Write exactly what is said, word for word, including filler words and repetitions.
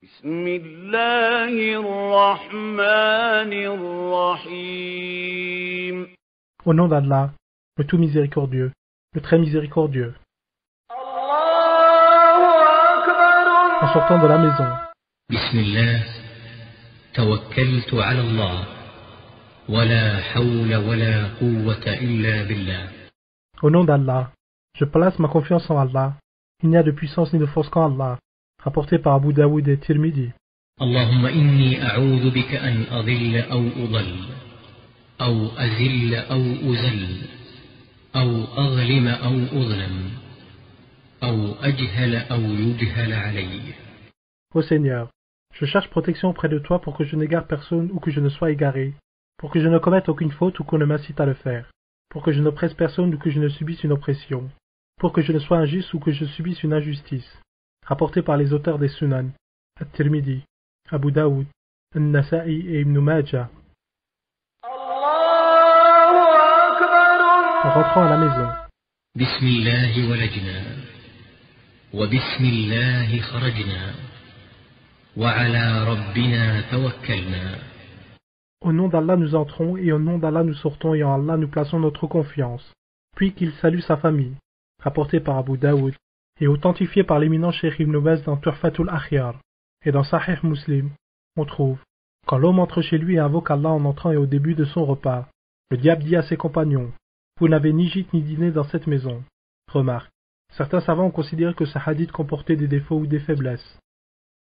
بسم الله الرحمن الرحيم. Au nom d'Allah, le tout miséricordieux, le très miséricordieux. En sortant de la maison. Bismillah, tawakkaltu ala Allah, wa la hawla wa la quwwata illa billah. Au nom d'Allah, je place ma confiance en Allah. Il n'y a de puissance ni de force qu'en Allah. Rapporté par Abu Daoud et Tirmidhi. Allahumma inni a'udhu bika an adilla aw udall, aw azilla aw uzall, aw aghlima aw udlam, aw ajhala aw yujhala alayya. Ô Seigneur, je cherche protection auprès de toi pour que je n'égare personne ou que je ne sois égaré, pour que je ne commette aucune faute ou qu'on ne m'incite à le faire, pour que je n'oppresse personne ou que je ne subisse une oppression, pour que je ne sois injuste ou que je subisse une injustice. Rapporté par les auteurs des Sunan, At-Tirmidhi, Abu Daoud, An-Nasa'i et Ibn Majah. En rentrant à la maison. Bismillahi walajna, wa bismillahi kharajna, wa ala rabbina tawakkalna. Au nom d'Allah nous entrons et au nom d'Allah nous sortons et en Allah nous plaçons notre confiance. Puis qu'il salue sa famille. Rapporté par Abu Daoud et authentifié par l'éminent Cheikh Ibn Baz dans Tuhfatul Akhyar. Et dans Sahih Muslim, on trouve, quand l'homme entre chez lui et invoque Allah en entrant et au début de son repas, le diable dit à ses compagnons, vous n'avez ni gîte ni dîner dans cette maison. Remarque, certains savants ont considéré que ce hadith comportait des défauts ou des faiblesses.